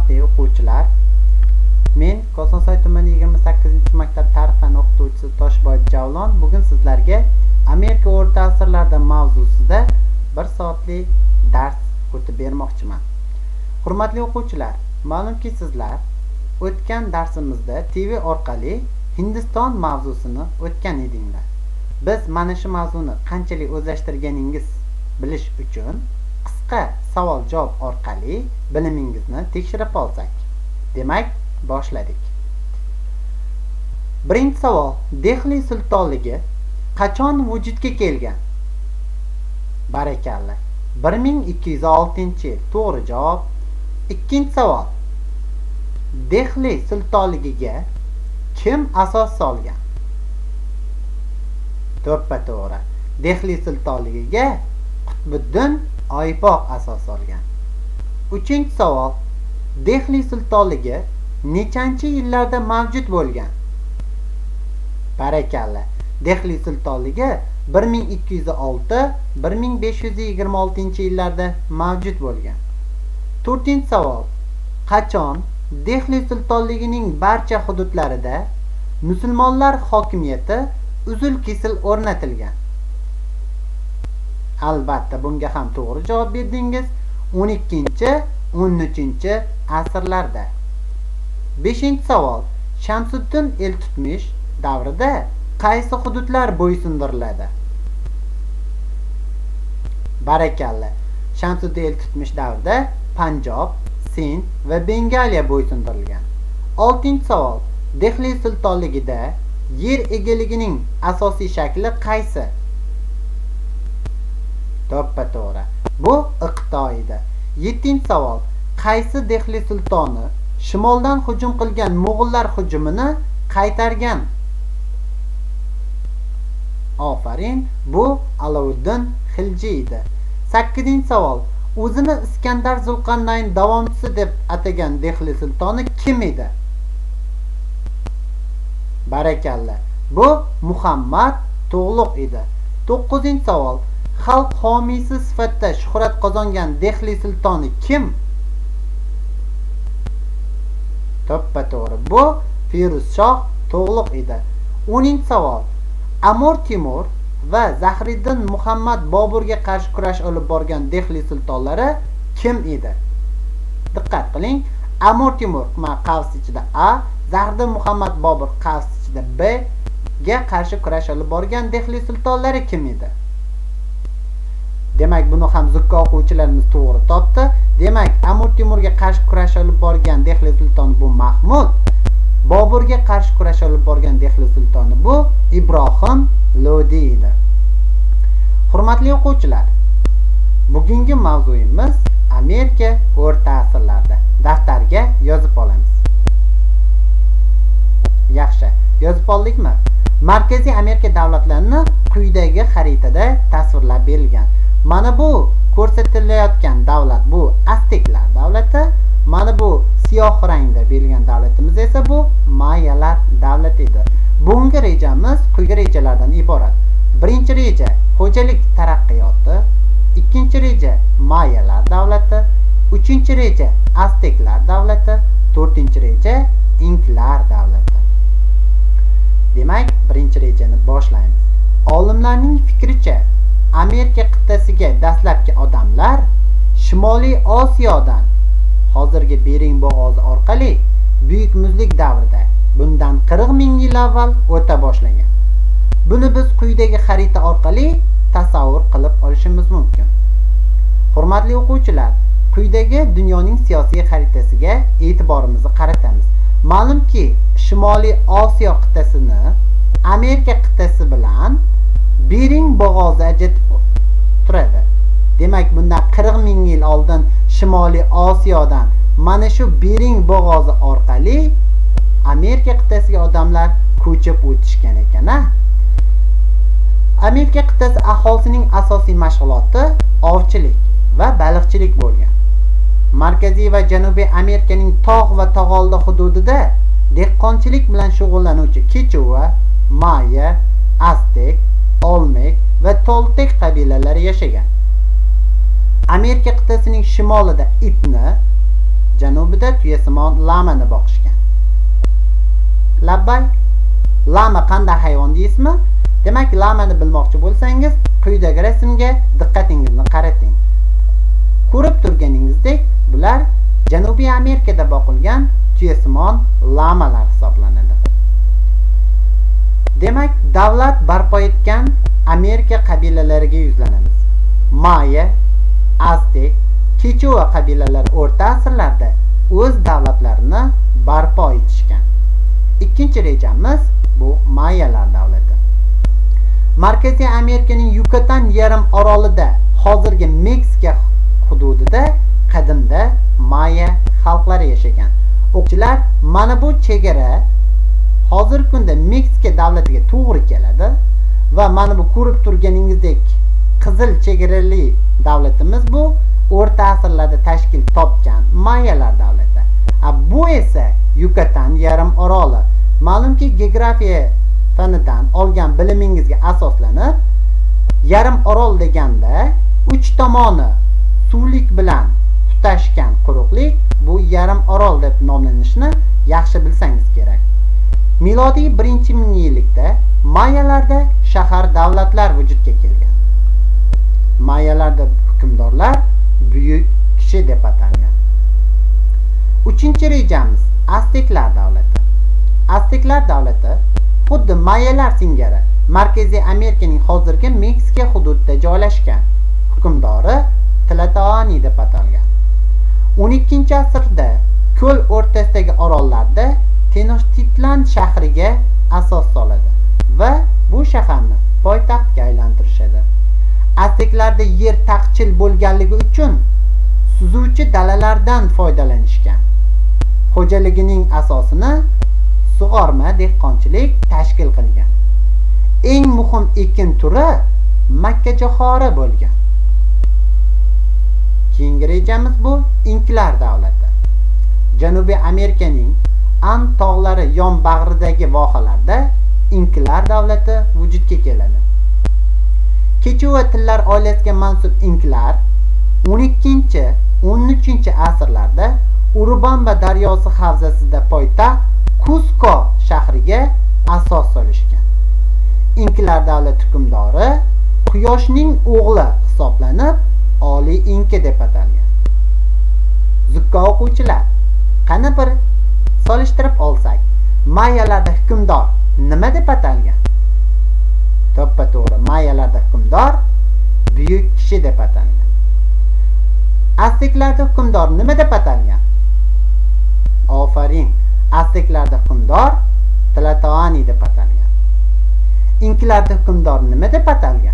Hurmatli o'quvchilar, men Kosonsoy tumani 28-maktab tarix fan o'qituvchisi Toshboy Javlon bugun sizlarga Amerika o'rta asrlarda mavzusida 1 soatlik dars o'tib bermoqchiman. Hurmatli o'quvchilar, ma'lumki sizlar o'tgan darsimizda TV orqali Hindiston mavzusini o'tgan edinglar. Biz mana shu mavzuni qanchalik o'zlashtirganingiz bilish uchun qisqa savol-javob orqali bilimingizni tekshirib olsak. Demak, boshladik. Birinchi savol: Dehli sultonligi qachon vujudga kelgan? Barakalla. 1206-yil. To'g'ri javob. Ikkinchi savol: Dehli sultonligiga kim asos solgan? To'ppa-to'g'ri. Dehli sultonligiga Qutbiddin Oypoq asos solgan. Uchinchi savol: Dehli sultonligi nechanchi yillarda mavjud bo'lgan? Barakalla. Dehli sultonligi 1206-1526 yillarda mavjud bo'lgan. To'rtinchi savol: qachon Dehli sultonligining barcha hududlarida musulmonlar hokimiyati uzul-kesil o'rnatilgan? Albatta, bunga ham to'g'ri javob berdingiz. 12-13 asrlarda. 5-savol: Shamsiddin Eltutmish davrida qaysi hududlar bo'ysundiriladi? Barakalla. Shamsiddin Eltutmish davrida Panjob, Sind va Bengaliya bo'ysundirilgan. 6-savol: Dehli sultonligida yer egaligining asosiy shakli qaysi? To'ppa-to'g'ri. Bu iqto edi. 7-savol: qaysi Dehli sultoni shimoldan hujum qilgan mo'g'ullar hujumini qaytargan? Ofarin, bu Alovuddin Xilji edi. 8-savol: o'zini Iskandar Zulqarnayn davomchisi deb atagan Dehli sultoni kim edi? Barakalla. Bu Muhammad Tug'luq edi. 9-savol: xalq homiysi sifatida shuhrat qozongan Dehli sultoni kim? To'ppa-to'g'ri. Bu Firuzshoh Tug'luq edi. 10-savol: Amir Temur va Zahiriddin Muhammad Boburga qarshi kurash olib borgan Dehli sultonlari kim edi? Diqqat qiling. Amir Temur qavs ichida A, Zahiriddin Muhammad Bobur qavs ichida B ga qarshi kurash olib borgan Dehli sultonlari kim edi? Demak, buni ham zukko o'quvchilarimiz to'g'ri topdi. Demak, Amir Temurga qarshi kurash olib borgan Dehli sultoni bu Mahmud. Boburga qarshi kurash olib borgan Dehli sultoni bu Ibrohim Lodi edi. Hurmatli o'quvchilar, bugungi mavzuyimiz Amerika o'rta asrlarda. Daftarga yozib olamiz. Yaxshi, yozib oldikmi? Markaziy Amerika davlatlarini quyidagi xaritada tasvirlab berilgan. Mana bu ko'rsatilayotgan davlat bu Azteklar davlati, mana bu siyoh rangda berilgan davlatimiz esa bu Mayalar davlati edi. Bunga rejamiz quyidagi rejalardan iborat. Birinchi reja xo'jalik taraqqiyoti, ikkinchi reja Mayalar davlati, uchinchi reja Azteklar davlati, to'rtinchi reja Inklar davlati. Demak, birinchi rejani boshlaymiz. Olimlarning fikricha, Amerika qit'asiga dastlabki odamlar Shimoliy Osiyodan, hozirgi Bering bo'g'ozi orqali Buyuk muzlik davrida, bundan 40 ming yil avval o'ta boshlagan. Buni biz quyidagi xarita orqali tasavvur qilib olishimiz mumkin. Hurmatli o'quvchilar, quyidagi dunyoning siyosiy xaritasiga e'tiborimizni qaratamiz. Ma'lumki, Shimoliy Osiyo qit'asini Amerika qit'asi bilan Bering bo'g'ozi ajratib turadi. Demak, bundan 40 ming yil oldin Shimoliy Osiyodan mana shu Bering bo'g'ozi orqali Amerika qit'asiga odamlar ko'chib o'tishgan ekan. Amerika qit'asi aholisining asosiy mashg'uloti ovchilik va baliqchilik bo'lgan. Markaziy va Janubiy Amerikaning tog' va tog'oldi hududida dehqonchilik bilan shug'ullanuvchi Kechuva, Maya, Aztek, Olmec va Toltek qabilalari yashagan. Amerika qit'asining shimolida itni, janubida tuyasimon lamani boqishgan. Labbay, lama qanday hayvon deysizmi? Demak, lamani bilmoqchi bo'lsangiz, quyidagi rasmga diqqatingizni qarating. Ko'rib turganingizdek, bular Janubiy Amerikada boqilgan tuyasimon lamalar hisoblanadi. Demak, davlat barpo etgan Amerika qabilalariga yuzlanamiz. Maya, Aztek, Quechua qabilalari o'rta asrlarda o'z davlatlarini barpo etishgan. Ikkinchi rejamiz bu Mayalar davlati. Markaziy Amerikaning Yucatan yarim orolida, hozirgi Meksika hududida qadimda Maya xalqlari yashagan. O'quvchilar, mana bu chegara hozirgi kunda Meksika davlatiga to'g'ri keladi va mana bu ko'rib turganingizdek qizil chegarali davlatimiz bu o'rta asrlarda tashkil topgan Mayalar davlati. Bu esa Yucatan yarim oroli. Ma'lumki, geografiya fanidan olgan bilimingizga asoslanib, yarim orol deganda 3 tomoni suvlik bilan tutashgan quruqlik bu yarim orol deb nomlanishini yaxshi bilsangiz kerak. Milodiy 1-mingiyillikda Mayalarda shahar davlatlar vujudga kelgan. Mayalarda hukmdorlar buyuk kishi deb atalgan. 3-rejamiz Azteklar davlati. Azteklar davlati xuddi Mayalar singari Markaziy Amerikaning hozirgi Meksika hududida joylashgan. Hukmdori Tlatoani deb atalgan. 12-asrda ko'l o'rtasidagi orollarda Tenochtitlan shahriga asos soladi va bu shaharni poytaxtga aylantirishadi. Azteklarda yer taqchil bo'lganligi uchun suzuvchi dalalardan foydalanishgan. Xo'jaligining asosini sug'orma dehqonchilik tashkil qilgan. Eng muhim ekin turi makkajo'xori bo'lgan. Keyingi rejamiz bu Inklar davlati. Janubiy Amerikaning And tog'lari yonbag'ridagi vohalarda Inklar davlati vujudga keladi. Quechua tillar oilasiga mansub Inklar 12-13 asrlarda Urubamba daryosi havzasida poytaxt Cusco shahriga asos solishgan. Inklar davlati hukmdori Quyoshning o'g'li hisoblanib, Oliy Inka deb atalgan. Zukko o'quvchilar, qani bir solishtirib olsak, Mayalarda hukmdor nima deb atalgan? To'ppa-to'g'ri, Mayalarda hukmdor buyuk kishi deb atalgan. Azteklarda hukmdor nima deb atalgan? Ofarin, Azteklarda hukmdor Tlatoani deb atalgan. Inklarda hukmdor nima deb atalgan?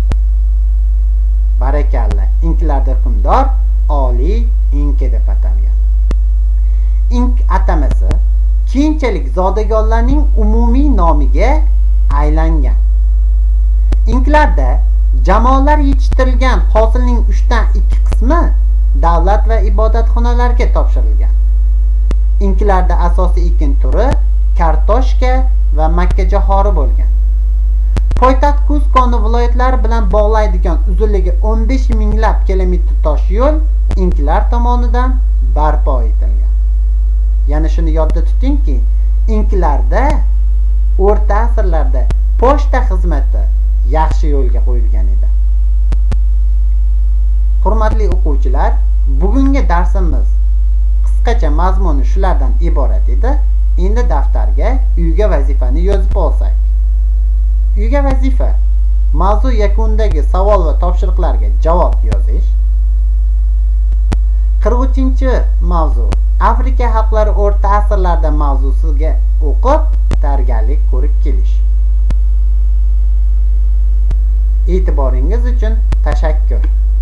Barakalla, Inklarda hukmdor Oliy Inka deb atalgan. Ink atamasi keyinchalik zodagonlarning umumiy nomiga aylangan. Inklarda jamoalar yetishtirilgan hosilning 3dan 2 qismi davlat va ibodatxonalarga topshirilgan. Inklarda asosiy ekin turi kartoshka va makkajo'xori bo'lgan. Poytaxt Cusconi viloyatlar bilan bog'laydigan uzunligi 15 minglab kilometr tosh yo'l Inklar tomonidan barpo etilgan. Yana shuni yodda tutingki, Inklarda o'rta asrlarda pochta xizmati yaxshi yo'lga qo'yilgan edi. Hurmatli o'quvchilar, bugungi darsimiz qisqacha mazmuni shulardan iborat edi. Endi daftarga uyga vazifani yozib olsak. Uyga vazifa: mavzu yakunidagi savol va topshiriqlarga javob yozish. 43-mavzu: Afrika xalqlari o'rta asrlarda mavzusiga o'qib, tayyorgarlik ko'rib kelish. E'tiboringiz uchun tashakkur.